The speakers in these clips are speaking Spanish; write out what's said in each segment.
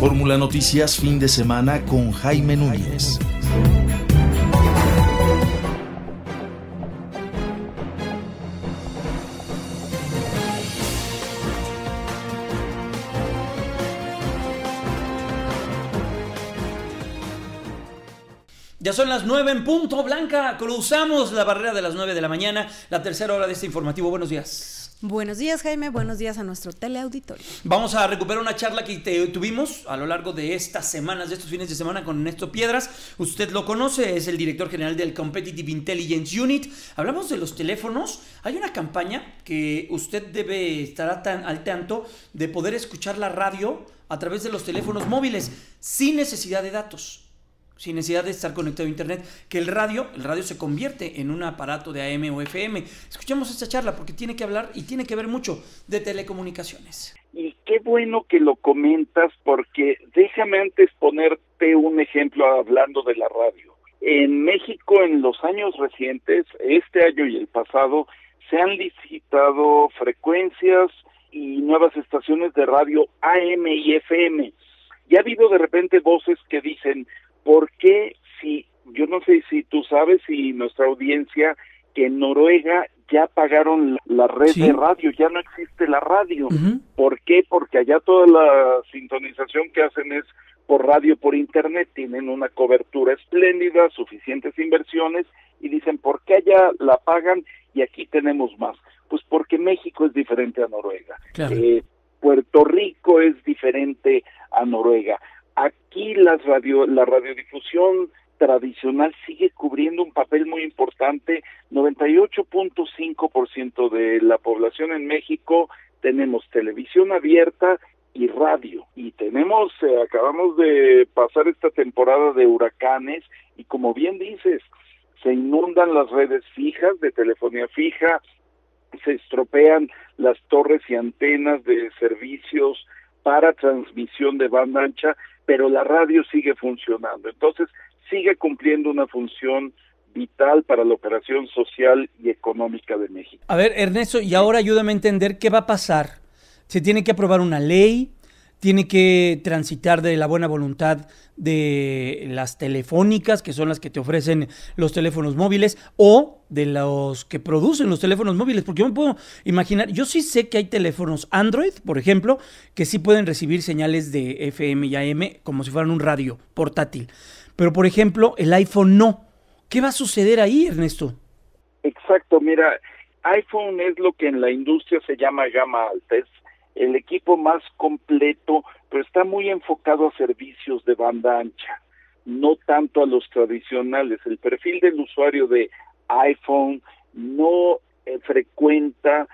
Fórmula Noticias fin de semana con Jaime Núñez. Ya son las 9 en punto, Blanca. Cruzamos la barrera de las 9 de la mañana, la tercera hora de este informativo. Buenos días. Buenos días, Jaime. Buenos días a nuestro teleauditorio. Vamos a recuperar una charla que tuvimos a lo largo de estas semanas, de estos fines de semana, con Ernesto Piedras. Usted lo conoce, es el director general del Competitive Intelligence Unit. Hablamos de los teléfonos. Hay una campaña que usted debe estar al tanto de poder escuchar la radio a través de los teléfonos móviles sin necesidad de datos, sin necesidad de estar conectado a internet, que el radio se convierte en un aparato de AM o FM. Escuchemos esta charla porque tiene que hablar y tiene que ver mucho de telecomunicaciones. Y qué bueno que lo comentas, porque déjame antes ponerte un ejemplo hablando de la radio. En México, en los años recientes, este año y el pasado, se han licitado frecuencias y nuevas estaciones de radio AM y FM. Y ha habido de repente voces que dicen: ¿por qué? Si yo no sé si tú sabes, y nuestra audiencia, que en Noruega ya pagaron la red de radio, ya no existe la radio. Uh-huh. ¿Por qué? Porque allá toda la sintonización que hacen es por radio, por internet, tienen una cobertura espléndida, suficientes inversiones, y dicen: ¿por qué allá la pagan y aquí tenemos más? Pues porque México es diferente a Noruega. Claro. Puerto Rico es diferente a Noruega. Aquí la radiodifusión tradicional sigue cubriendo un papel muy importante. 98.5% de la población en México tenemos televisión abierta y radio. Y acabamos de pasar esta temporada de huracanes y, como bien dices, se inundan las redes fijas de telefonía fija, se estropean las torres y antenas de servicios para transmisión de banda ancha, pero la radio sigue funcionando. Entonces, sigue cumpliendo una función vital para la operación social y económica de México. A ver, Ernesto, y ahora ayúdame a entender qué va a pasar. Se tiene que aprobar una ley, tiene que transitar de la buena voluntad de las telefónicas, que son las que te ofrecen los teléfonos móviles, o de los que producen los teléfonos móviles, porque yo me puedo imaginar, yo sí sé que hay teléfonos Android, por ejemplo, que sí pueden recibir señales de FM y AM como si fueran un radio portátil, pero por ejemplo el iPhone no. ¿Qué va a suceder ahí, Ernesto? Exacto, mira, iPhone es lo que en la industria se llama gama alta, es el equipo más completo, pero está muy enfocado a servicios de banda ancha, no tanto a los tradicionales. El perfil del usuario de iPhone no frecuenta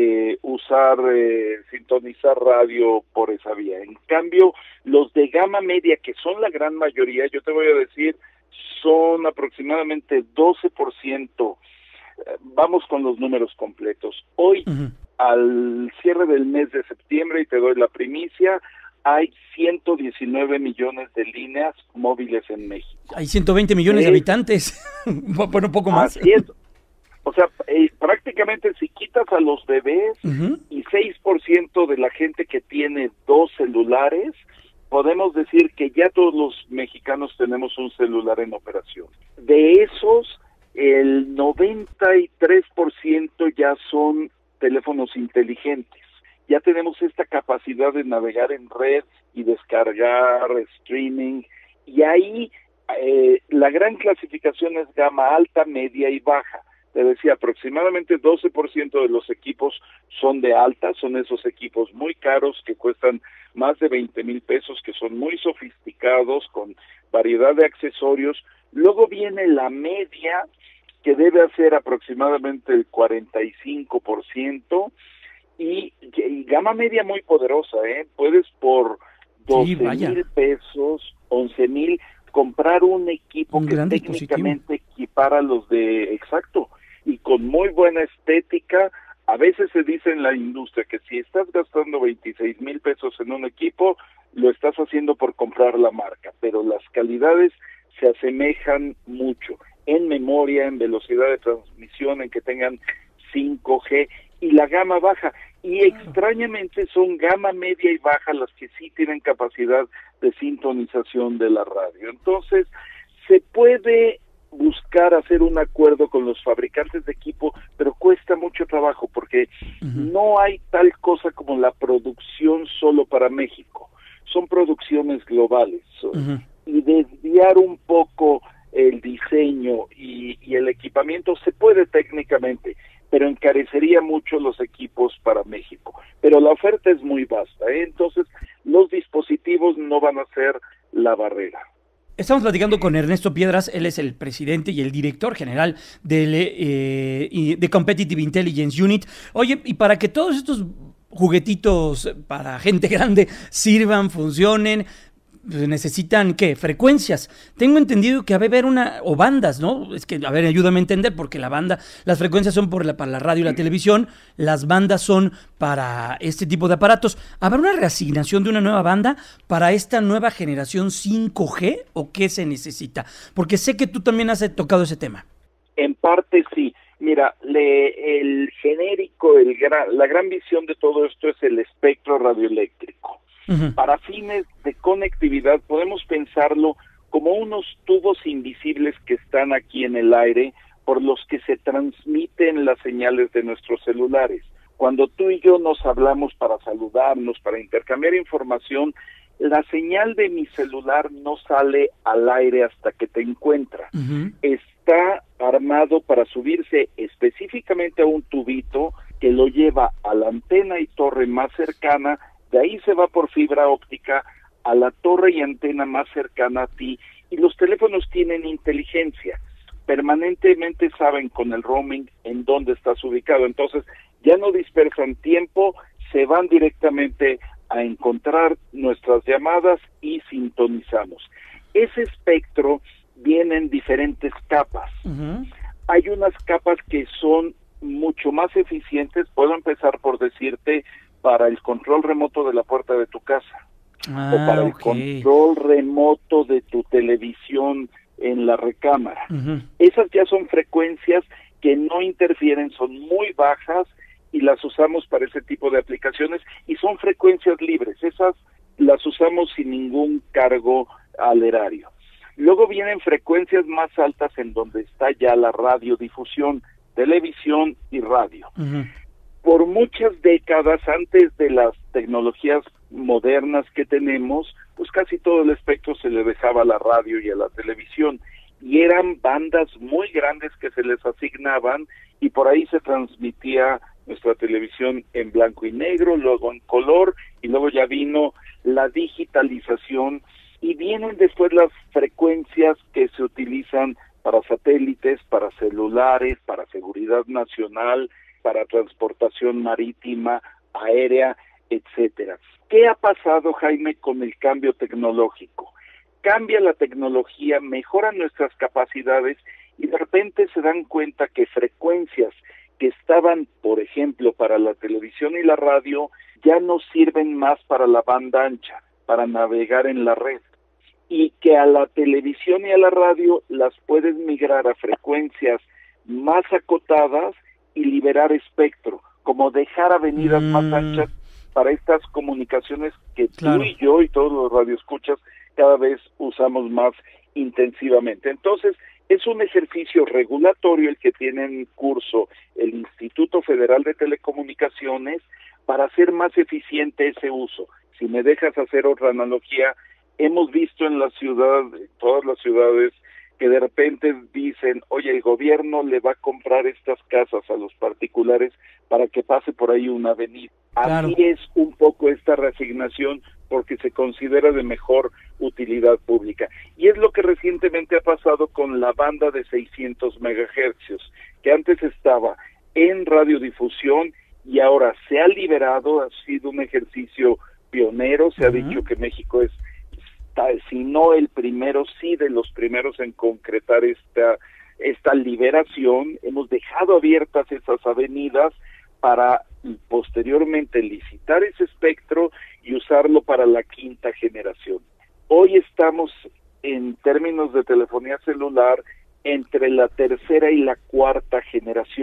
sintonizar radio por esa vía. En cambio, los de gama media, que son la gran mayoría, yo te voy a decir, son aproximadamente 12%. Vamos con los números completos. Hoy, al cierre del mes de septiembre, y te doy la primicia, hay 119 millones de líneas móviles en México. Hay 120 millones de habitantes. Bueno, un poco más. Así es. O sea, prácticamente si quitas a los bebés y 6% de la gente que tiene 2 celulares, podemos decir que ya todos los mexicanos tenemos un celular en operación. De esos, el 93% ya son teléfonos inteligentes. Ya tenemos esta capacidad de navegar en red y descargar streaming, y ahí la gran clasificación es gama alta, media y baja. Te decía, aproximadamente 12% de los equipos son de alta, son esos equipos muy caros que cuestan más de 20,000 pesos, que son muy sofisticados, con variedad de accesorios. Luego viene la media, que debe hacer aproximadamente el 45%, y gama media muy poderosa, puedes por 12,000 pesos, 11,000, comprar un equipo que técnicamente equipara los de, exacto, y con muy buena estética. A veces se dice en la industria que si estás gastando 26,000 pesos en un equipo, lo estás haciendo por comprar la marca, pero las calidades se asemejan mucho en memoria, en velocidad de transmisión, en que tengan 5G, y la gama baja, y extrañamente son gama media y baja las que sí tienen capacidad de sintonización de la radio. Entonces, se puede buscar hacer un acuerdo con los fabricantes de equipo, pero cuesta mucho trabajo porque no hay tal cosa como la producción solo para México, son producciones globales, y desviar un poco el diseño y el equipamiento se puede técnicamente, pero encarecería mucho los equipos para México. Pero la oferta es muy vasta, Entonces los dispositivos no van a ser la barrera. Estamos platicando con Ernesto Piedras, él es el presidente y el director general de Competitive Intelligence Unit. Oye, y para que todos estos juguetitos para gente grande sirvan, funcionen, necesitan, ¿qué? Frecuencias. Tengo entendido que va a haber o bandas, ¿no? Es que, a ver, ayúdame a entender, porque las frecuencias son para la radio y la televisión, las bandas son para este tipo de aparatos. ¿Habrá una reasignación de una nueva banda para esta nueva generación 5G o qué se necesita? Porque sé que tú también has tocado ese tema. En parte sí. Mira, el genérico, la gran visión de todo esto es el espectro radioeléctrico. Para fines de conectividad podemos pensarlo como unos tubos invisibles que están aquí en el aire por los que se transmiten las señales de nuestros celulares. Cuando tú y yo nos hablamos para saludarnos, para intercambiar información, la señal de mi celular no sale al aire hasta que te encuentra. Está armado para subirse específicamente a un tubito que lo lleva a la antena y torre más cercana. De ahí se va por fibra óptica a la torre y antena más cercana a ti, y los teléfonos tienen inteligencia, permanentemente saben con el roaming en dónde estás ubicado, entonces ya no dispersan tiempo, se van directamente a encontrar nuestras llamadas y sintonizamos. Ese espectro viene en diferentes capas. Hay unas capas que son mucho más eficientes, puedo empezar por decirte, para el control remoto de la puerta de tu casa, o para el control remoto de tu televisión en la recámara. Esas ya son frecuencias que no interfieren, son muy bajas y las usamos para ese tipo de aplicaciones y son frecuencias libres, esas las usamos sin ningún cargo al erario. Luego vienen frecuencias más altas en donde está ya la radiodifusión, televisión y radio. Por muchas décadas antes de las tecnologías modernas que tenemos, pues casi todo el espectro se le dejaba a la radio y a la televisión, y eran bandas muy grandes que se les asignaban, y por ahí se transmitía nuestra televisión en blanco y negro, luego en color, y luego ya vino la digitalización, y vienen después las frecuencias que se utilizan para satélites, para celulares, para seguridad nacional, para transportación marítima, aérea, etcétera. ¿Qué ha pasado, Jaime, con el cambio tecnológico? Cambia la tecnología, mejoran nuestras capacidades y de repente se dan cuenta que frecuencias que estaban, por ejemplo, para la televisión y la radio, ya no sirven más para la banda ancha, para navegar en la red. Y que a la televisión y a la radio las puedes migrar a frecuencias más acotadas y liberar espectro, como dejar avenidas más anchas para estas comunicaciones que tú y yo y todos los radioescuchas cada vez usamos más intensivamente. Entonces, es un ejercicio regulatorio el que tiene en curso el Instituto Federal de Telecomunicaciones para hacer más eficiente ese uso. Si me dejas hacer otra analogía, hemos visto en la ciudad, en todas las ciudades, que de repente dicen, oye, el gobierno le va a comprar estas casas a los particulares para que pase por ahí una avenida. Claro. Así es un poco esta reasignación porque se considera de mejor utilidad pública. Y es lo que recientemente ha pasado con la banda de 600 megahercios, que antes estaba en radiodifusión y ahora se ha liberado, ha sido un ejercicio pionero, se ha dicho que México es, si no el primero, sí de los primeros en concretar esta liberación. Hemos dejado abiertas esas avenidas para posteriormente licitar ese espectro y usarlo para la quinta generación. Hoy estamos en términos de telefonía celular entre la tercera y la cuarta generación.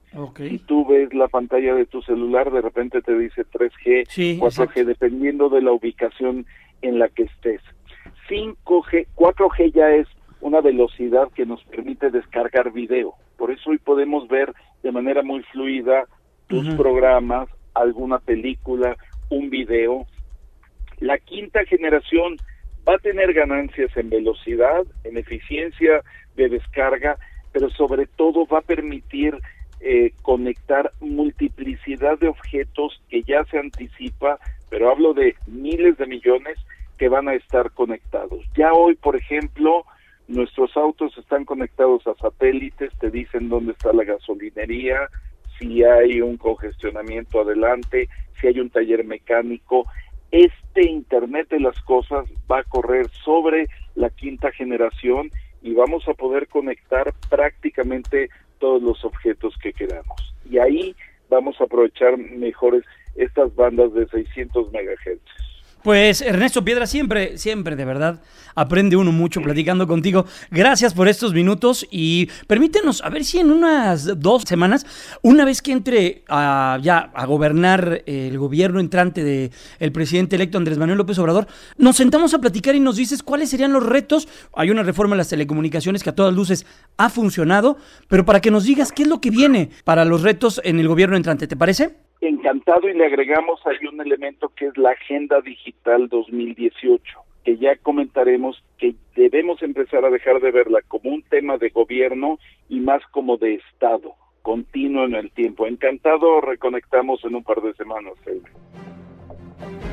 Okay. Si tú ves la pantalla de tu celular, de repente te dice 3G, sí, 4G, exacto, dependiendo de la ubicación en la que estés. 5G, 4G ya es una velocidad que nos permite descargar video. Por eso hoy podemos ver de manera muy fluida tus programas, alguna película, un video. La quinta generación va a tener ganancias en velocidad, en eficiencia de descarga, pero sobre todo va a permitir conectar multiplicidad de objetos que ya se anticipa, pero hablo de miles de millones que van a estar conectados. Ya hoy, por ejemplo, nuestros autos están conectados a satélites, te dicen dónde está la gasolinería, si hay un congestionamiento adelante, si hay un taller mecánico. Este Internet de las cosas va a correr sobre la quinta generación y vamos a poder conectar prácticamente todos los objetos que queramos. Y ahí vamos a aprovechar mejores estas bandas de 600 MHz. Pues Ernesto Piedra, siempre, de verdad, aprende uno mucho platicando contigo. Gracias por estos minutos y permítenos, a ver si en unas 2 semanas, una vez que entre a gobernar el gobierno entrante del presidente electo Andrés Manuel López Obrador, nos sentamos a platicar y nos dices cuáles serían los retos. Hay una reforma en las telecomunicaciones que a todas luces ha funcionado, pero para que nos digas qué es lo que viene para los retos en el gobierno entrante, ¿te parece? Encantado, y le agregamos ahí un elemento que es la Agenda Digital 2018, que ya comentaremos que debemos empezar a dejar de verla como un tema de gobierno y más como de Estado, continuo en el tiempo. Encantado, reconectamos en un par de semanas, Jaime.